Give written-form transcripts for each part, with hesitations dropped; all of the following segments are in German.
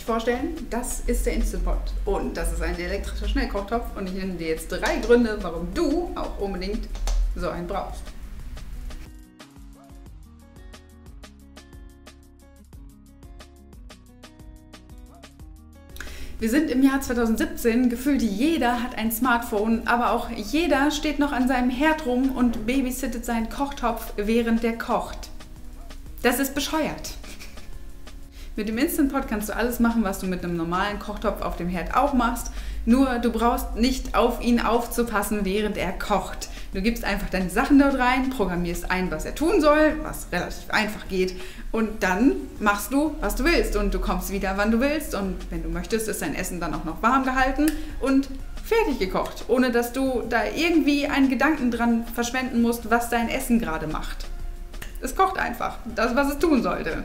vorstellen, das ist der Instant Pot und das ist ein elektrischer Schnellkochtopf und ich nenne dir jetzt 3 Gründe, warum du auch unbedingt so einen brauchst. Wir sind im Jahr 2017, gefühlt jeder hat ein Smartphone, aber auch jeder steht noch an seinem Herd rum und babysittet seinen Kochtopf, während der kocht. Das ist bescheuert. Mit dem Instant Pot kannst du alles machen, was du mit einem normalen Kochtopf auf dem Herd auch machst, nur du brauchst nicht auf ihn aufzupassen, während er kocht. Du gibst einfach deine Sachen dort rein, programmierst ein, was er tun soll, was relativ einfach geht und dann machst du, was du willst und du kommst wieder, wann du willst und wenn du möchtest, ist dein Essen dann auch noch warm gehalten und fertig gekocht, ohne dass du da irgendwie einen Gedanken dran verschwenden musst, was dein Essen gerade macht. Es kocht einfach, das, was es tun sollte.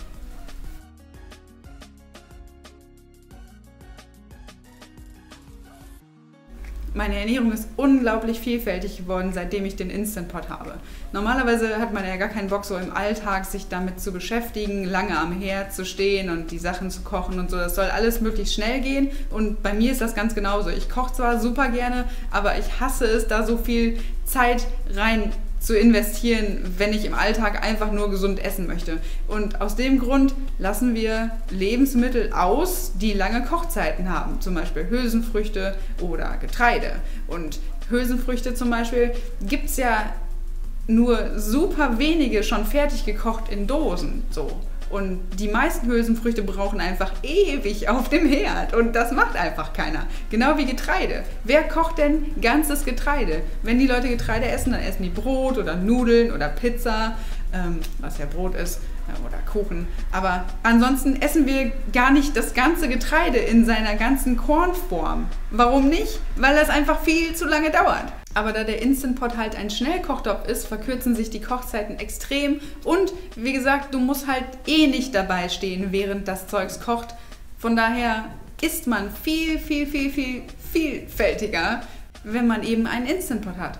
Meine Ernährung ist unglaublich vielfältig geworden, seitdem ich den Instant Pot habe. Normalerweise hat man ja gar keinen Bock, so im Alltag sich damit zu beschäftigen, lange am Herd zu stehen und die Sachen zu kochen und so. Das soll alles möglichst schnell gehen und bei mir ist das ganz genauso. Ich koche zwar super gerne, aber ich hasse es, da so viel Zeit rein zu investieren, wenn ich im Alltag einfach nur gesund essen möchte. Und aus dem Grund lassen wir Lebensmittel aus, die lange Kochzeiten haben. Zum Beispiel Hülsenfrüchte oder Getreide. Und Hülsenfrüchte zum Beispiel gibt es ja nur super wenige schon fertig gekocht in Dosen. So. Und die meisten Hülsenfrüchte brauchen einfach ewig auf dem Herd und das macht einfach keiner. Genau wie Getreide. Wer kocht denn ganzes Getreide? Wenn die Leute Getreide essen, dann essen die Brot oder Nudeln oder Pizza, was ja Brot ist, oder Kuchen. Aber ansonsten essen wir gar nicht das ganze Getreide in seiner ganzen Kornform. Warum nicht? Weil das einfach viel zu lange dauert. Aber da der Instant Pot halt ein Schnellkochtopf ist, verkürzen sich die Kochzeiten extrem und wie gesagt, du musst halt eh nicht dabei stehen, während das Zeugs kocht. Von daher isst man viel vielfältiger, wenn man eben einen Instant Pot hat.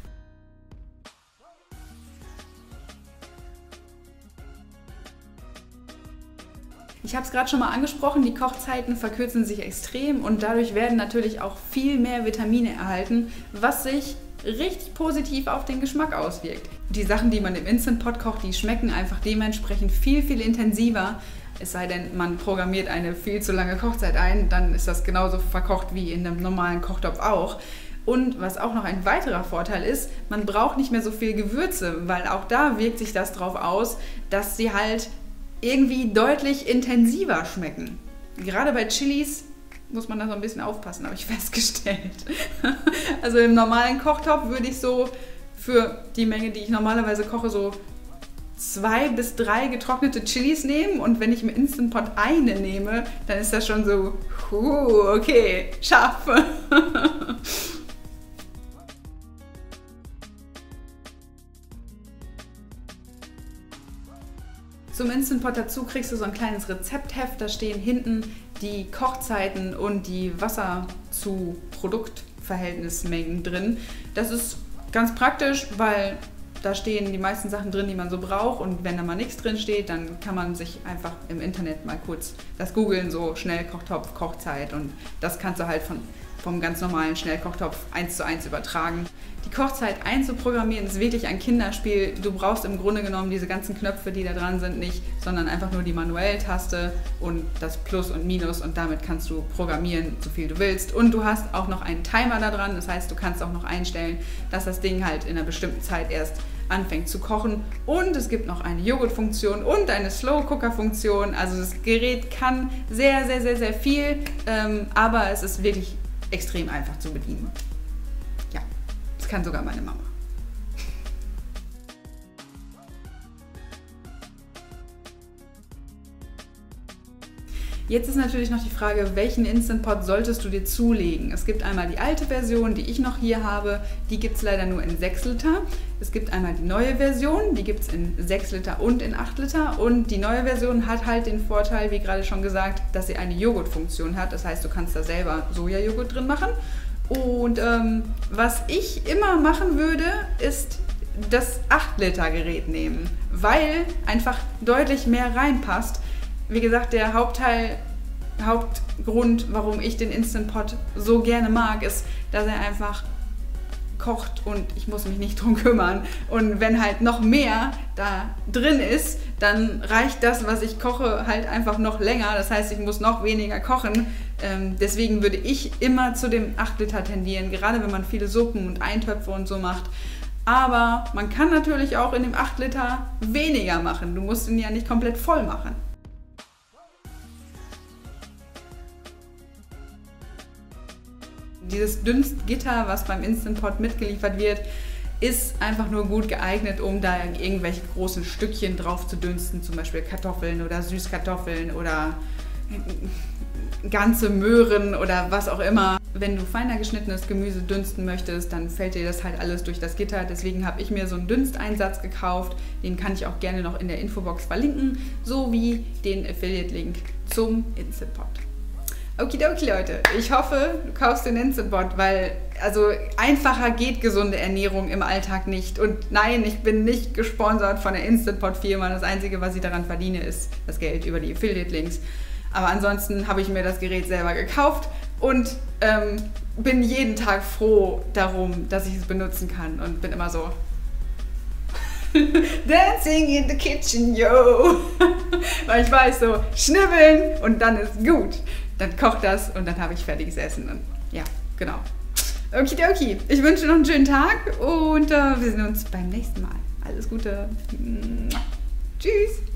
Ich habe es gerade schon mal angesprochen, die Kochzeiten verkürzen sich extrem und dadurch werden natürlich auch viel mehr Vitamine erhalten, was sich richtig positiv auf den Geschmack auswirkt. Die Sachen, die man im Instant Pot kocht, die schmecken einfach dementsprechend viel intensiver. Es sei denn, man programmiert eine viel zu lange Kochzeit ein, dann ist das genauso verkocht wie in einem normalen Kochtopf auch. Und was auch noch ein weiterer Vorteil ist, man braucht nicht mehr so viel Gewürze, weil auch da wirkt sich das drauf aus, dass sie halt irgendwie deutlich intensiver schmecken. Gerade bei Chilis muss man da so ein bisschen aufpassen, habe ich festgestellt. Also im normalen Kochtopf würde ich so für die Menge, die ich normalerweise koche, so 2 bis 3 getrocknete Chilis nehmen und wenn ich im Instant Pot eine nehme, dann ist das schon so, okay, scharf. Zum Instant Pot dazu kriegst du so ein kleines Rezeptheft, da stehen hinten die Kochzeiten und die Wasser-zu-Produkt-Verhältnismengen drin. Das ist ganz praktisch, weil da stehen die meisten Sachen drin, die man so braucht und wenn da mal nichts drin steht, dann kann man sich einfach im Internet mal kurz das googeln, so Schnellkochtopf, Kochzeit und das kannst du halt vom ganz normalen Schnellkochtopf 1:1 übertragen. Die Kochzeit einzuprogrammieren ist wirklich ein Kinderspiel. Du brauchst im Grunde genommen diese ganzen Knöpfe, die da dran sind, nicht, sondern einfach nur die Manuell-Taste und das Plus und Minus und damit kannst du programmieren, so viel du willst. Und du hast auch noch einen Timer da dran, das heißt, du kannst auch noch einstellen, dass das Ding halt in einer bestimmten Zeit erst anfängt zu kochen. Und es gibt noch eine Joghurt-Funktion und eine Slow-Cooker-Funktion. Also das Gerät kann sehr viel, aber es ist wirklich extrem einfach zu bedienen. Ja, das kann sogar meine Mama. Jetzt ist natürlich noch die Frage, welchen Instant Pot solltest du dir zulegen? Es gibt einmal die alte Version, die ich noch hier habe, die gibt es leider nur in 6 Liter. Es gibt einmal die neue Version, die gibt es in 6 Liter und in 8 Liter. Und die neue Version hat halt den Vorteil, wie gerade schon gesagt, dass sie eine Joghurtfunktion hat. Das heißt, du kannst da selber Sojajoghurt drin machen. Und was ich immer machen würde, ist das 8 Liter Gerät nehmen, weil einfach deutlich mehr reinpasst. Wie gesagt, der Hauptteil Hauptgrund, warum ich den Instant Pot so gerne mag, ist, dass er einfach kocht und ich muss mich nicht drum kümmern. Und wenn halt noch mehr da drin ist, dann reicht das, was ich koche, halt einfach noch länger. Das heißt, ich muss noch weniger kochen. Deswegen würde ich immer zu dem 8 Liter tendieren, gerade wenn man viele Suppen und Eintöpfe und so macht. Aber man kann natürlich auch in dem 8 Liter weniger machen. Du musst ihn ja nicht komplett voll machen. Dieses Dünstgitter, was beim Instant Pot mitgeliefert wird, ist einfach nur gut geeignet, um da irgendwelche großen Stückchen drauf zu dünsten, zum Beispiel Kartoffeln oder Süßkartoffeln oder ganze Möhren oder was auch immer. Wenn du feiner geschnittenes Gemüse dünsten möchtest, dann fällt dir das halt alles durch das Gitter. Deswegen habe ich mir so einen Dünsteinsatz gekauft. Den kann ich auch gerne noch in der Infobox verlinken, sowie den Affiliate-Link zum Instant Pot. Okidoki, Leute. Ich hoffe, du kaufst den Instant Pot, weil also einfacher geht gesunde Ernährung im Alltag nicht. Und nein, ich bin nicht gesponsert von der Instant Pot Firma. Das Einzige, was ich daran verdiene, ist das Geld über die Affiliate-Links. Aber ansonsten habe ich mir das Gerät selber gekauft und bin jeden Tag froh darum, dass ich es benutzen kann und bin immer so Dancing in the kitchen, yo! Weil ich weiß, so schnibbeln und dann ist gut. Dann kocht das und dann habe ich fertiges Essen. Und ja, genau. Okidoki. Ich wünsche noch einen schönen Tag und wir sehen uns beim nächsten Mal. Alles Gute. Tschüss.